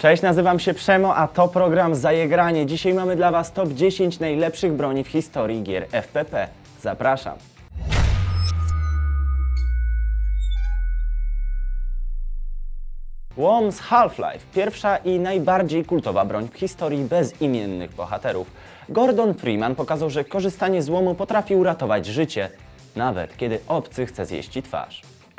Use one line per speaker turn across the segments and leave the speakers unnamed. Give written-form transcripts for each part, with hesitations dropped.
Cześć, nazywam się Przemo, a to program Zajegranie. Dzisiaj mamy dla Was top 10 najlepszych broni w historii gier FPP. Zapraszam. Łom z Half-Life. Pierwsza i najbardziej kultowa broń w historii bezimiennych bohaterów. Gordon Freeman pokazał, że korzystanie z łomu potrafi uratować życie, nawet kiedy obcy chce zjeść ci twarz.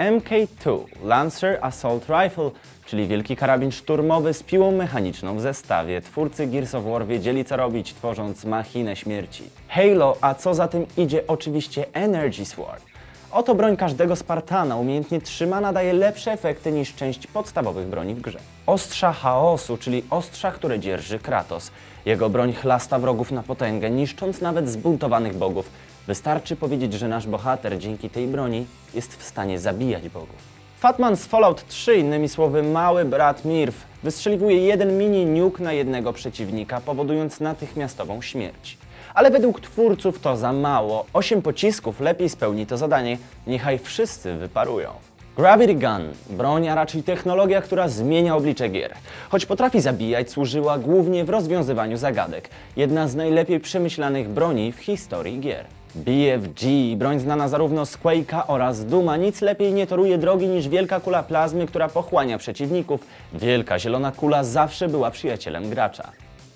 MK2 Lancer Assault Rifle, czyli wielki karabin szturmowy z piłą mechaniczną w zestawie. Twórcy Gears of War wiedzieli co robić, tworząc machinę śmierci. Halo, a co za tym idzie oczywiście Energy Sword. Oto broń każdego Spartana, umiejętnie trzymana daje lepsze efekty niż część podstawowych broni w grze. Ostrza chaosu, czyli ostrza, które dzierży Kratos. Jego broń chlasta wrogów na potęgę, niszcząc nawet zbuntowanych bogów. Wystarczy powiedzieć, że nasz bohater dzięki tej broni jest w stanie zabijać bogów. Fatman z Fallout 3, innymi słowy mały brat Mirv, wystrzeliwuje jeden mini nuke na jednego przeciwnika, powodując natychmiastową śmierć. Ale według twórców to za mało. 8 pocisków lepiej spełni to zadanie, niechaj wszyscy wyparują. Gravity Gun, broń, a raczej technologia, która zmienia oblicze gier. Choć potrafi zabijać, służyła głównie w rozwiązywaniu zagadek. Jedna z najlepiej przemyślanych broni w historii gier. BFG, broń znana zarówno z Quake'a oraz z Dooma, nic lepiej nie toruje drogi niż wielka kula plazmy, która pochłania przeciwników. Wielka zielona kula zawsze była przyjacielem gracza.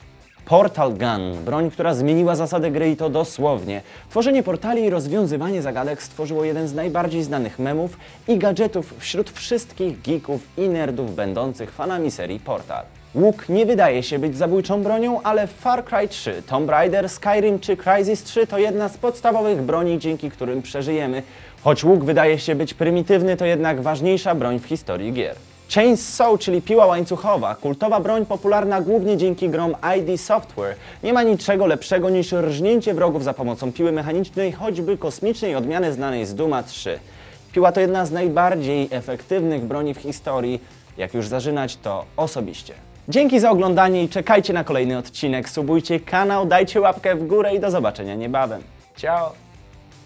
Portal Gun, broń, która zmieniła zasady gry i to dosłownie. Tworzenie portali i rozwiązywanie zagadek stworzyło jeden z najbardziej znanych memów i gadżetów wśród wszystkich geeków i nerdów będących fanami serii Portal. Łuk nie wydaje się być zabójczą bronią, ale Far Cry 3, Tomb Raider, Skyrim czy Crysis 3 to jedna z podstawowych broni, dzięki którym przeżyjemy. Choć łuk wydaje się być prymitywny, to jednak ważniejsza broń w historii gier. Chainsaw, czyli piła łańcuchowa, kultowa broń popularna głównie dzięki grom ID Software. Nie ma niczego lepszego niż rżnięcie wrogów za pomocą piły mechanicznej, choćby kosmicznej odmiany znanej z Dooma 3. Piła to jedna z najbardziej efektywnych broni w historii. Jak już zażynać, to osobiście. Dzięki za oglądanie i czekajcie na kolejny odcinek. Subujcie kanał, dajcie łapkę w górę i do zobaczenia niebawem. Ciao!